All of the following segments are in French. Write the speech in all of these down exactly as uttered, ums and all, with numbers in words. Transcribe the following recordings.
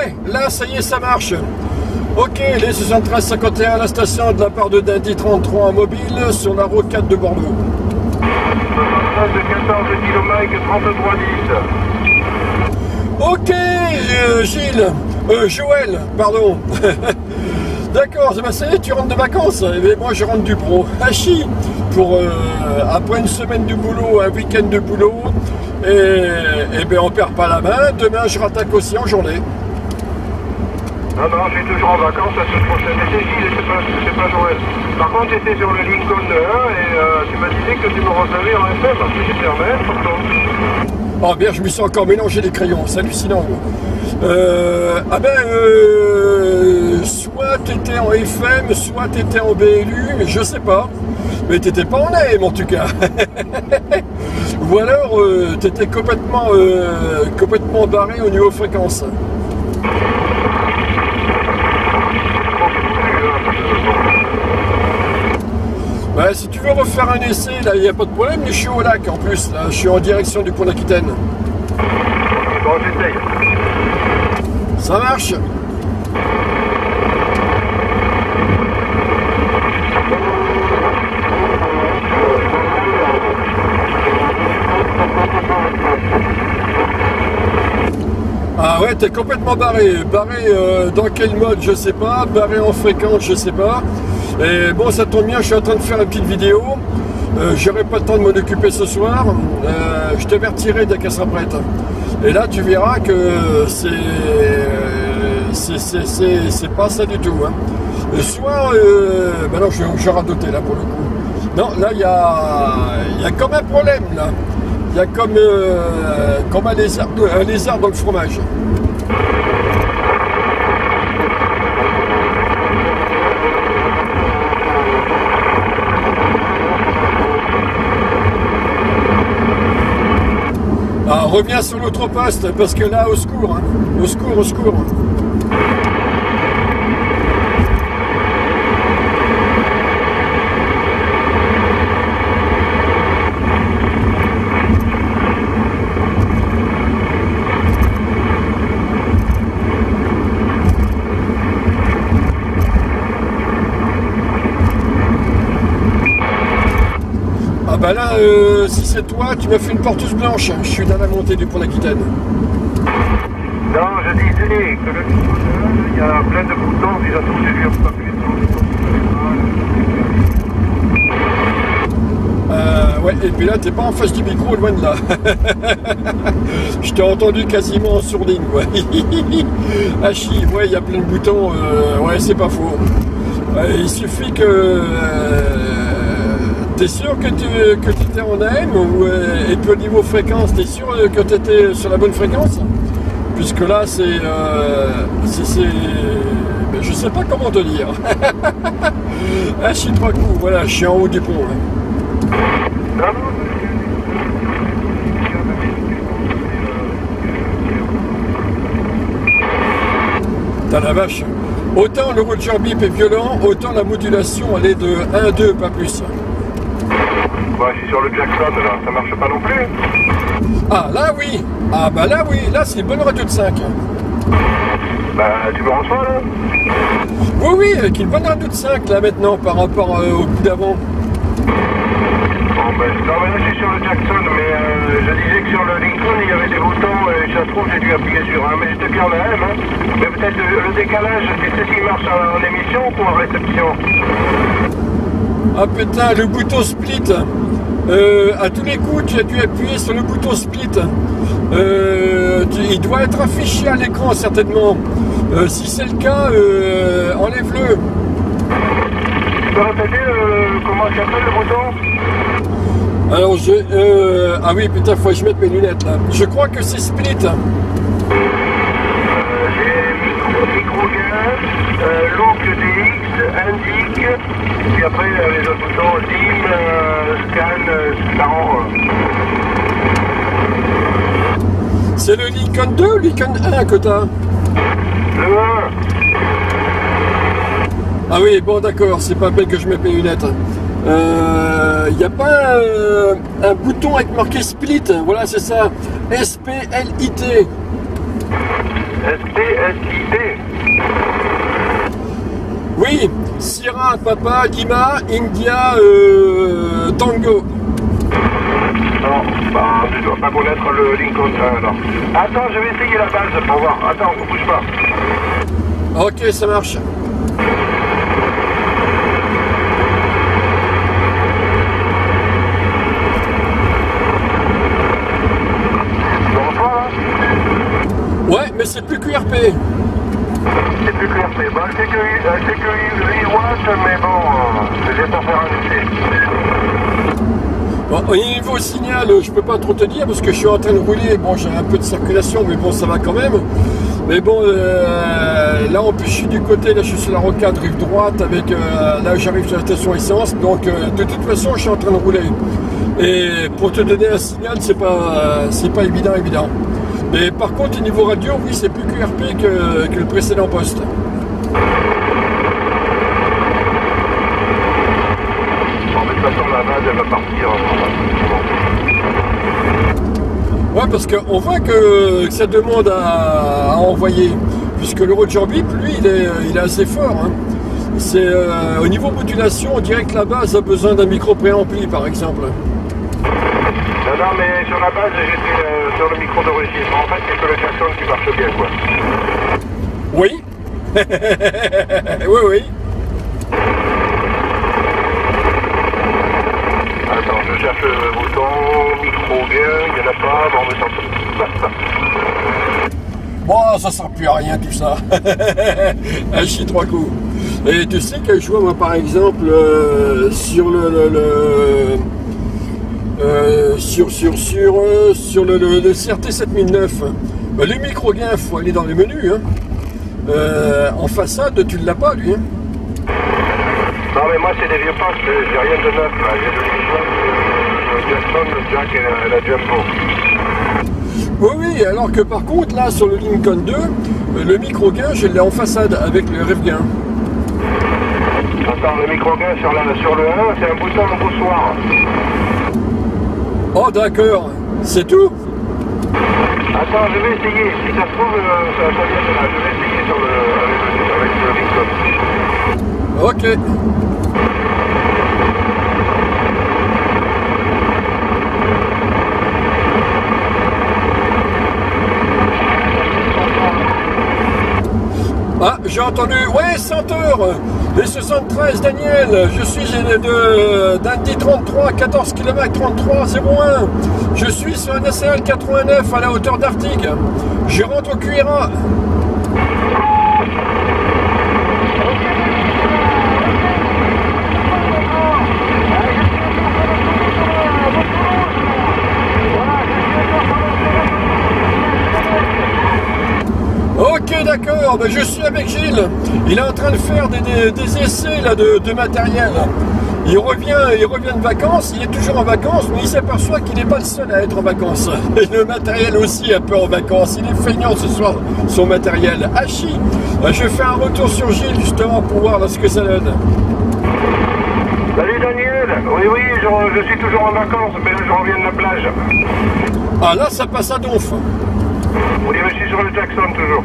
Ouais, là, ça y est, ça marche. Ok, les soixante-treize cinquante et un à la station de la part de Dandy trente-trois mobile sur la route quatre de Bordeaux. soixante-treize de quatorze kilomètres, trente-trois dix. Ok, euh, Gilles, euh, Joël, pardon. D'accord, bah ça y est, tu rentres de vacances. Et moi, je rentre du pro. Hachi, pour euh, après une semaine de boulot, un week-end de boulot. Et, et ben on perd pas la main. Demain, je rattaque aussi en journée. Non, non, je suis toujours en vacances la semaine prochaine. Mais c'est Gilles, c'est pas, c'est pas Joël. Par contre, j'étais sur le Lincoln un et euh, tu m'as dit que tu me recevais en F M. J'étais en M pourtant. Oh bien, je me suis encore mélangé les crayons, c'est hallucinant. Euh, ah ben, euh, soit t'étais en F M, soit t'étais en B L U, mais je sais pas. Mais t'étais pas en A M en tout cas. Ou alors euh, t'étais complètement, euh, complètement barré au niveau fréquence. Bah, si tu veux refaire un essai, là, il n'y a pas de problème, mais je suis au lac en plus, là, je suis en direction du pont d'Aquitaine. Bon, j'essaye. Ça marche. Ah ouais, t'es complètement barré. Barré euh, dans quel mode, je sais pas. Barré en fréquence, je sais pas. Et bon, ça tombe bien, je suis en train de faire une petite vidéo. Euh, J'aurai pas le temps de m'en occuper ce soir. Euh, je t'avertirai dès qu'elle sera prête. Et là, tu verras que c'est c'est pas ça du tout. Hein. Soit, euh, ben non, je, je radotais là pour le coup. Non, là, il y a, y a comme un problème là. Il y a comme, euh, comme un, lézard, un lézard dans le fromage. Ah, reviens sur l'autre poste, parce que là, au secours, hein. Au secours, au secours. Ah bah là, euh, si c'est toi, tu m'as fait une porteuse blanche. Je suis dans la montée du pont d'Aquitaine. Non, je disais que le il y a plein de boutons, si ça trouve c'est dur, pas plus. Euh, ouais, et puis là, t'es pas en face du micro, loin de là. Je t'ai entendu quasiment en sourdine, quoi. Hachi, ouais, il y a plein de boutons, euh, ouais, c'est pas faux. Ouais, il suffit que... Euh, t'es sûr que tu que étais en A M ou, et puis au niveau fréquence, t'es sûr que tu étais sur la bonne fréquence? Puisque là, c'est... Euh, ben, je sais pas comment te dire. Ah, je suis pas cool, voilà, je suis en haut du pont. Hein. T'as la vache. Autant le roger bip est violent, autant la modulation, elle est de un deux, pas plus. Bah, je suis sur le Jackson, là, ça marche pas non plus. Ah, là, oui. Ah, bah là, oui. Là, c'est une bonne radio de cinq. Bah, tu me reçois, là? Oui, oui, avec une bonne radio de cinq, là, maintenant, par rapport euh, au coup d'avant. Bon, ben, non, mais là, je suis sur le Jackson, mais euh, je disais que sur le Lincoln, il y avait des boutons, et ça se trouve, j'ai dû appuyer sur un, mais j'étais bien en A M, hein. Mais peut-être le, le décalage, tu sais s'il marche en, en émission ou en réception? Ah, putain, le bouton split. Euh, à tous les coups, tu as dû appuyer sur le bouton split. Euh, tu, il doit être affiché à l'écran, certainement. Euh, si c'est le cas, euh, enlève-le. Tu peux répéter euh, comment il s'appelle le bouton? Alors, je... Euh, ah oui, putain, faut que je mette mes lunettes, là. Je crois que c'est split. Euh, j'ai micro gain, euh, look D X, indique, puis après euh, les autres boutons, dim, euh, scan, euh, scan. C'est le Lincoln deux ou le Lincoln un que t'as? Le un. Ah oui, bon d'accord, c'est pas peine que je mette mes lunettes. Il euh, n'y a pas un, un bouton avec marqué split, voilà c'est ça, S P L I T. S T S I D. Oui, Sierra, Papa, Lima, India, euh, Tango. Non, bah, je dois pas connaître le Lincoln, euh, non. Attends, je vais essayer la base pour voir. Attends, ne bouge pas. Ok, ça marche. Ouais, mais c'est plus Q R P. C'est plus Q R P. Bah, c'est que, euh, c'est que huit watts, mais bon, euh, c'est pour faire un essai. Bon, au niveau signal, je peux pas trop te dire parce que je suis en train de rouler. Bon, j'ai un peu de circulation, mais bon, ça va quand même. Mais bon, euh, là en plus, je suis du côté, là, je suis sur la rocade rive droite avec, euh, là, j'arrive sur la station essence. Donc, euh, de toute façon, je suis en train de rouler. Et pour te donner un signal, c'est pas, euh, c'est pas évident, évident. Mais par contre, au niveau radio, oui, c'est plus Q R P que, que le précédent poste. Bon, de toute façon, la base, elle va partir. Ouais, parce qu'on voit que, que ça demande à, à envoyer. Puisque le Roger Bip, lui, il est, il est assez fort. Hein. C'est, euh, au niveau modulation, on dirait que la base a besoin d'un micro préampli, par exemple. Non, non, mais sur la base, j'étais euh, sur le micro d'origine. En fait, c'est que le Jackson qui marche bien, quoi. Oui. Oui, oui. Attends, je cherche le bouton, micro gain, il n'y en a pas, bon, mais tant pis. Bon, ça sert plus à rien tout ça. Un chie trois coups. Et tu sais que je vois, moi, par exemple, euh, sur le... le, le Euh, sur sur sur euh, sur le, le, le C R T sept mille neuf, bah, le micro gain, faut aller dans les menus. Hein. Euh, en façade, tu ne l'as pas, lui. Hein. Non, mais moi, c'est des vieux postes, j'ai rien de neuf là. J'ai de le Jackson, le Jack et la, la Jumbo. Oui, oui, alors que par contre, là, sur le Lincoln deux, le micro gain, je l'ai en façade avec le rêve gain. Attends, le micro gain sur, la, sur le un, c'est un bouton de poussoir. Oh d'accord, c'est tout? Attends, je vais essayer. Si ça se trouve, euh, ça, ça vient de là. Je vais essayer sur le, avec, le, avec le Lincoln. Ok. Ah, j'ai entendu, ouais, cent heures, les soixante-treize, Daniel, je suis de d'Indy trente-trois, quatorze kilomètres, trente-trois zéro un. Je suis sur un A C L quatre-vingt-neuf à la hauteur d'Artig. Je rentre au Q R A. Ok, d'accord, ben je suis avec Gilles. Il est en train de faire des, des, des essais là, de, de matériel. Il revient, il revient de vacances, il est toujours en vacances, mais il s'aperçoit qu'il n'est pas le seul à être en vacances. Et le matériel aussi est un peu en vacances. Il est feignant ce soir, son matériel. Hachi, je fais un retour sur Gilles justement pour voir là, ce que ça donne. Salut Daniel, oui oui, je, je suis toujours en vacances, mais je reviens de la plage. Ah là, ça passe à donf. Oui, je suis sur le Jackson toujours.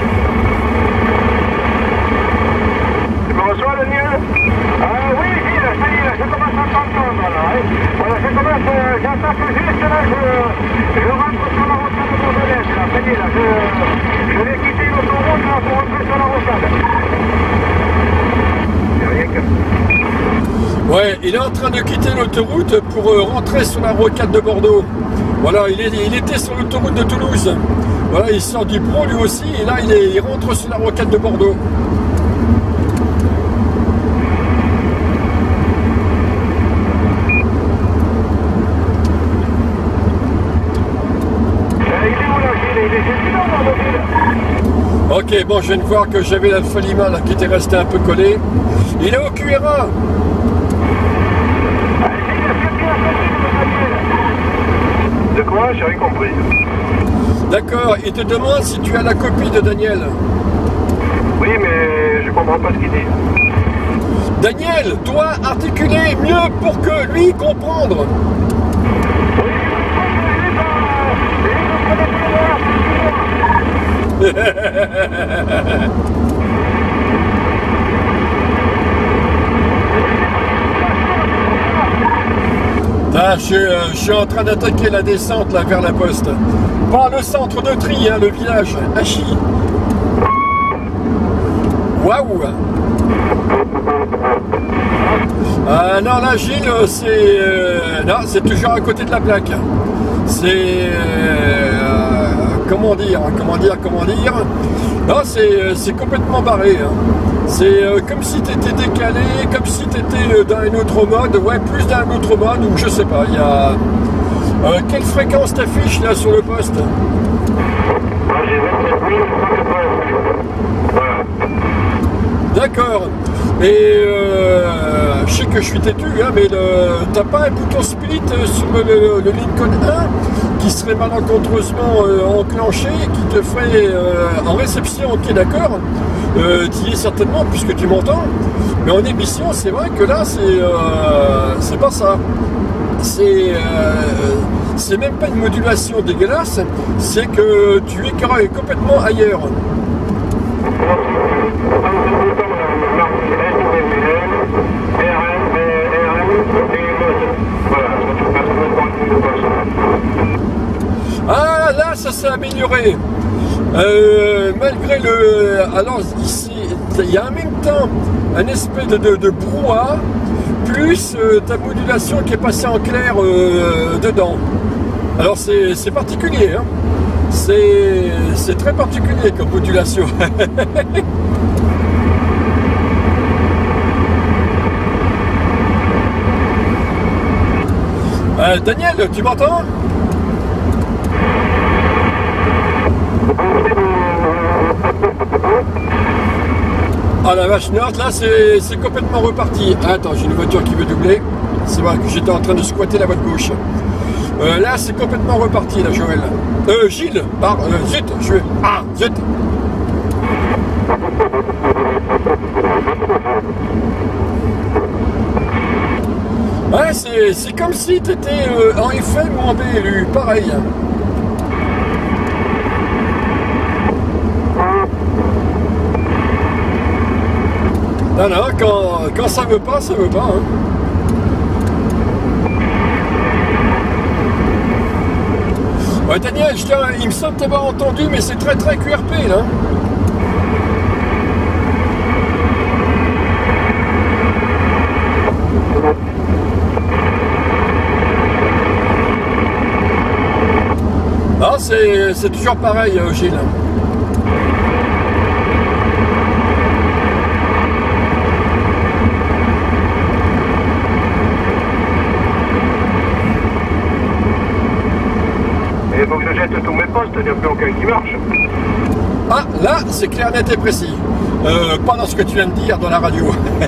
Tu me reçois, Daniel? Ah oui, Gilles, ça y est, je commence à t'entendre là. Hein. Voilà, je commence, euh, j'attaque juste là, je, je rentre sur la rocade de Bordelais, là, ça y est, là, je, je vais quitter l'autoroute là pour rentrer sur la rocade. C'est rien que... Ouais, il est en train de quitter l'autoroute pour euh, rentrer sur la rocade de Bordeaux. Voilà, il, est, il était sur l'autoroute de Toulouse. Voilà, il sort du Pro lui aussi, et là il, est, il rentre sur la rocade de Bordeaux. Ok, bon, je viens de voir que j'avais l'Alpha Lima là, qui était resté un peu collé. Il est au Q R A. De quoi? J'ai rien compris. D'accord, il te demande si tu as la copie de Daniel. Oui, mais je comprends pas ce qu'il dit. Daniel doit articuler mieux pour que lui comprendre. Ah, je, euh, je suis en train d'attaquer la descente là vers la poste. Pas le centre de tri, hein, le village. Hachi. Waouh. Ah non, là, Gilles, c'est euh, non, c'est toujours à côté de la plaque. C'est euh, comment dire, comment dire, comment dire. Non, c'est c'est complètement barré. Hein. C'est euh, comme si tu étais décalé, comme si tu étais dans un autre mode, ouais, plus d'un autre mode, ou je sais pas, il y a... Euh, quelle fréquence t'affiche là sur le poste? D'accord. Et euh, je sais que je suis têtu, hein, mais t'as pas un bouton split sur le, le, le Lincoln un qui serait malencontreusement euh, enclenché, qui te ferait euh, en réception, ok d'accord, euh, tu y es certainement puisque tu m'entends, mais en émission c'est vrai que là c'est euh, c'est pas ça. C'est euh, c'est même pas une modulation dégueulasse, c'est que tu es complètement ailleurs. Ah là ça s'est amélioré euh, malgré le alors ici il y a en même temps un espèce de, de, de brouhaha plus euh, ta modulation qui est passée en clair euh, dedans. Alors c'est particulier hein. C'est très particulier comme modulation. euh, Daniel, tu m'entends? Ah la vache, non, là c'est complètement reparti. Ah, attends, j'ai une voiture qui veut doubler. C'est vrai que j'étais en train de squatter la voie de gauche. Euh, là c'est complètement reparti là, Joël. Euh, Gilles, pardon, euh, zut, je vais. Ah, zut. Ouais, c'est comme si tu étais euh, en F M ou en B L U, pareil. Non, non, quand, quand ça veut pas, ça veut pas. Hein. Ouais, Daniel, je tiens, il me semble t'avoir entendu, mais c'est très très Q R P là. Non, c'est toujours pareil, euh, Gilles. Il faut que je jette tous mes postes, il n'y a plus aucun qui marche. Ah, là, c'est clair, net et précis. Euh, pas dans ce que tu viens de dire dans la radio.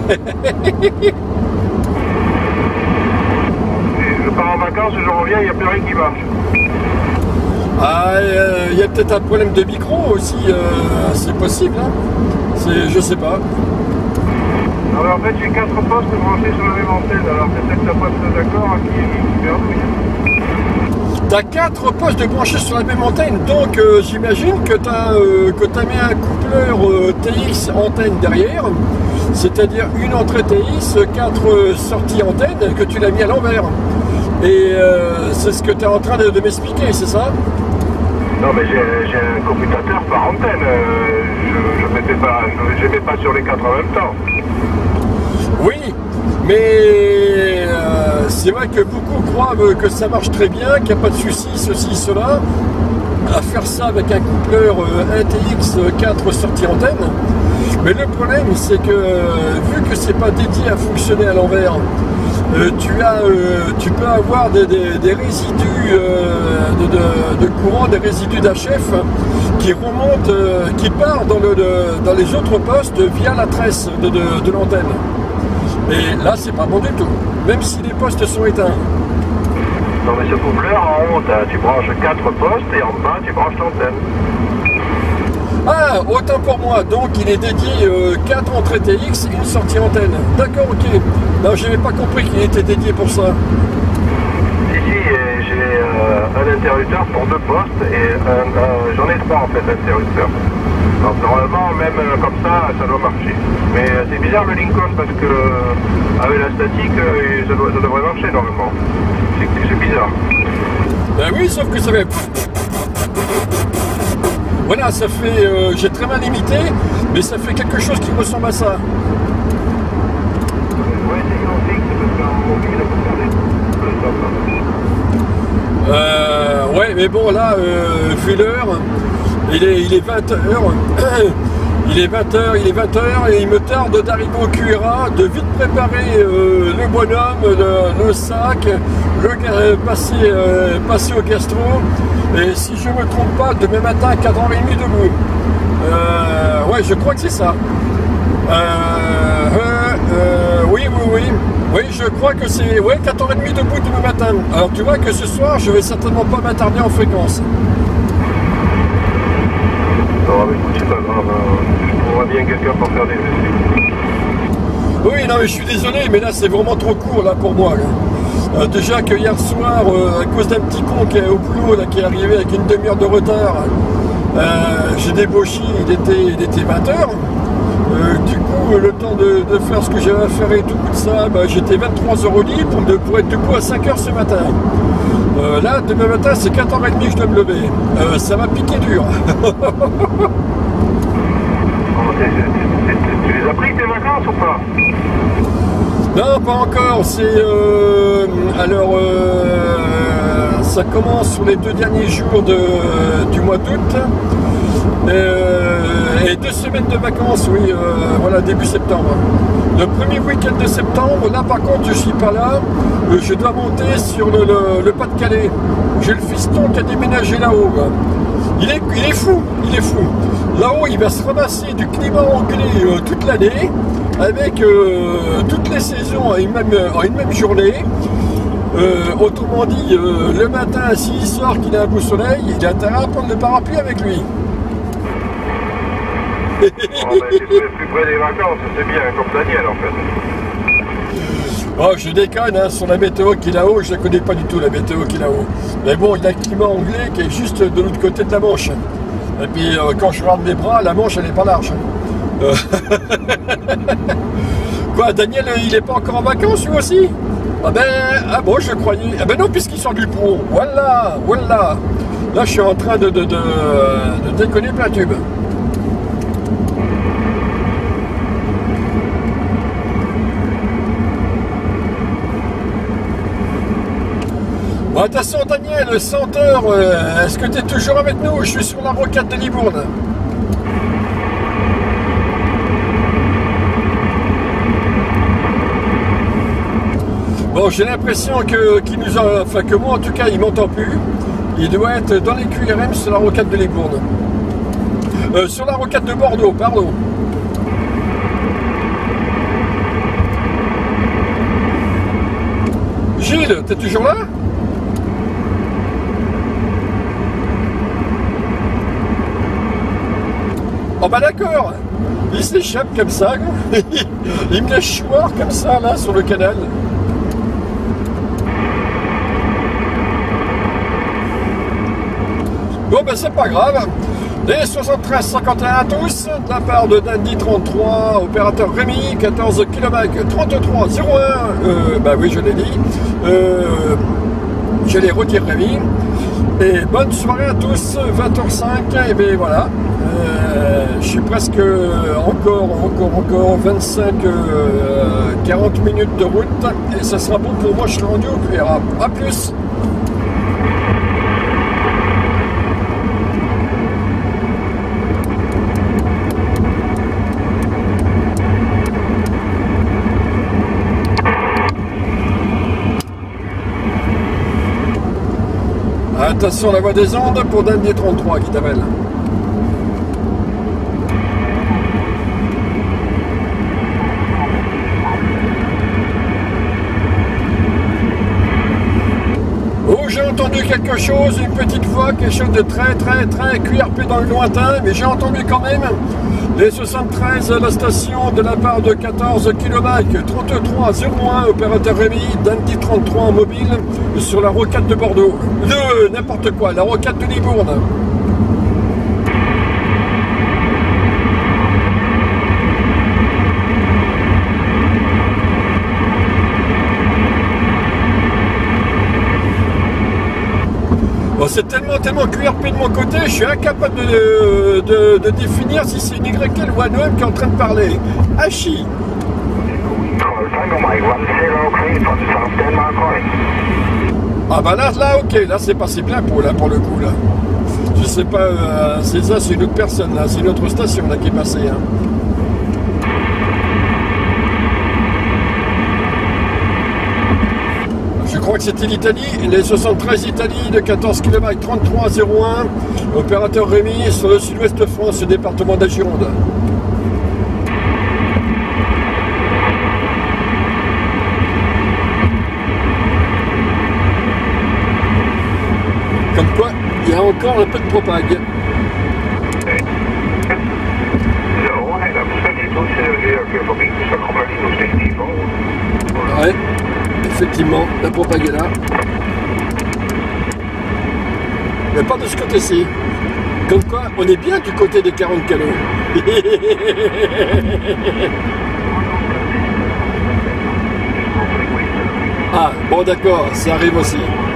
Je pars en vacances, je reviens, il n'y a plus rien qui marche. Ah, il euh, y a peut-être un problème de micro aussi, euh, c'est possible, hein. C'est, je sais pas. Alors en fait, j'ai quatre postes branchés sur la même antenne, alors peut-être que t'as pas de d'accord qui est perdouille. T'as quatre postes de branchés sur la même antenne, donc euh, j'imagine que t'as euh, que t'as mis un coupleur euh, T X antenne derrière, c'est-à-dire une entrée T X, quatre euh, sorties antenne, que tu l'as mis à l'envers. Et euh, c'est ce que tu es en train de, de m'expliquer, c'est ça? Non mais j'ai un commutateur par antenne, euh, je ne mettais pas, je, je mets pas sur les quatre en même temps. Oui, mais euh, c'est vrai que beaucoup croient que ça marche très bien, qu'il n'y a pas de souci, ceci, cela. À faire ça avec un coupleur euh, un T X quatre sorties antenne. Mais le problème, c'est que vu que c'est pas dédié à fonctionner à l'envers, euh, tu as, euh, tu peux avoir des, des, des résidus euh, de, de, de courant, des résidus d'H F qui remontent, euh, qui partent dans, le, de, dans les autres postes via la tresse de, de, de l'antenne. Et là, c'est pas bon du tout, même si les postes sont éteints. Non mais ce coupleur, en haut, tu branches quatre postes et en bas, tu branches l'antenne. Ah, autant pour moi, donc il est dédié euh, quatre entrées T X et une sortie antenne. D'accord, ok. Non, je n'avais pas compris qu'il était dédié pour ça. Si, si, j'ai euh, un interrupteur pour deux postes et euh, j'en ai trois en fait d'interrupteurs. Donc normalement, même euh, comme ça, ça doit marcher. Mais euh, c'est bizarre le Lincoln parce que euh, avec la statique, euh, ça, doit, ça devrait marcher normalement. C'est bizarre. Ben oui, sauf que ça fait... Voilà, ça fait... Euh, j'ai très mal imité, mais ça fait quelque chose qui ressemble à ça. Euh, ouais, mais bon, là, euh, vu l'heure, il est, il est vingt heures. Il est vingt heures, il est vingt heures et il me tarde d'arriver au Q R A, de vite préparer euh, le bonhomme, le, le sac, le, euh, passer, euh, passer au gastro. Et si je ne me trompe pas, demain matin à quatre heures trente debout. Euh, ouais, je crois que c'est ça. Euh, euh, euh, oui, oui, oui. Oui, je crois que c'est ouais, quatre heures trente debout demain matin. Alors tu vois que ce soir, je vais certainement pas m'attarder en fréquence. Non, mais écoute, c'est pas grave. Je trouverai bien quelqu'un pour faire des essais. Oui, non, mais je suis désolé, mais là, c'est vraiment trop court, là, pour moi. Là. Euh, déjà que hier soir, euh, à cause d'un petit con qui est au boulot, là, qui est arrivé avec une demi-heure de retard, euh, j'ai débauché, il était, il était vingt heures. Euh, du coup, le temps de, de faire ce que j'avais à faire et tout ça, bah, j'étais vingt-trois heures au lit pour, de, pour être debout à cinq heures ce matin. Euh, là, demain matin, c'est quatre heures trente que je dois me lever. Euh, ça va piquer dur. Tu les as pris tes vacances ou pas? Non, pas encore. C'est euh, alors euh, ça commence sur les deux derniers jours de, du mois d'août euh, et deux semaines de vacances, oui, euh, voilà, début septembre. Le premier week-end de septembre, là par contre je suis pas là, je dois monter sur le, le, le Pas-de-Calais. J'ai le fiston qui a déménagé là-haut. Il est, il est fou, il est fou. Là-haut, il va se ramasser du climat anglais euh, toute l'année, avec euh, toutes les saisons en une même, en une même journée. Euh, autrement dit, euh, le matin, s'il sort, qu'il a un beau soleil, il a intérêt à prendre le parapluie avec lui. Oh, ben, c'est plus près des vacances, c'est bien, comme Daniel en fait. Oh, je déconne, hein, sur la météo qu'il a haut, je ne connais pas du tout la météo qu'il a haut. Mais bon, il a le climat anglais qui est juste de l'autre côté de la Manche. Et puis euh, quand je regarde mes bras, la Manche elle n'est pas large. Euh... Quoi, Daniel, il n'est pas encore en vacances lui aussi? Ah ben, ah bon, je croyais. Ah ben non, puisqu'il sort du pont. Voilà, voilà. Là, je suis en train de, de, de, de déconner plein tube. Bon, attention Daniel, cent heures, euh, est-ce que tu es toujours avec nous? Je suis sur la rocade de Libourne. Bon, j'ai l'impression que, qu'il nous a, enfin que moi en tout cas, il m'entend plus. Il doit être dans les Q R M sur la rocade de Libourne. Euh, sur la rocade de Bordeaux, pardon. Gilles, t'es toujours là? Oh bah d'accord, il s'échappe comme ça, il me laisse choir comme ça là sur le canal. Bon ben c'est pas grave, les soixante-treize cinquante et un à tous, de la part de Dandy trente-trois, opérateur Rémi, quatorze kilomètres trente-trois zéro un, euh, bah oui je l'ai dit, euh, je les retire Rémi, et bonne soirée à tous, vingt heures cinq, et bien voilà. Euh, je suis presque encore, encore, encore vingt-cinq, quarante minutes de route et ça sera bon pour moi, je suis rendu au Q R A. A plus. Attention la voie des ondes pour Dandy trente-trois qui t'appelle. J'ai entendu quelque chose, une petite voix, quelque chose de très très très Q R P dans le lointain, mais j'ai entendu quand même les soixante-treize à la station de la part de quatorze kilomètres trente-trois zéro un, opérateur Rémi, Dandy trente-trois en mobile sur la rocade de Bordeaux, de n'importe quoi, la rocade de Libourne. c'est tellement, tellement Q R P de mon côté, je suis incapable de, de, de définir si c'est une Y L ou un O M qui est en train de parler. Hachi. Ah bah là, là, ok, là c'est passé bien pour, là, pour le coup, là. Je sais pas, euh, c'est ça, c'est une autre personne, là, c'est une autre station, là, qui est passée, hein. Je crois que c'était l'Italie, les soixante-treize Italie de quatorze kilomètres trente-trois zéro un, opérateur Rémi sur le sud-ouest de France, département de la Gironde. Comme quoi, il y a encore un peu de propague. Ouais, effectivement, la propague est là. Mais pas de ce côté-ci. Comme quoi, on est bien du côté des quarante canaux. Ah, bon d'accord, ça arrive aussi.